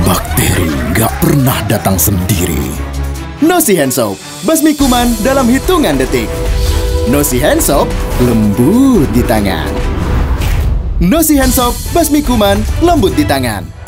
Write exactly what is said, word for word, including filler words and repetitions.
Bakteri nggak pernah datang sendiri. Nosy Hand Soap, basmi kuman dalam hitungan detik. Nosy Hand Soap, lembut di tangan. Nosy Hand Soap, basmi kuman lembut di tangan.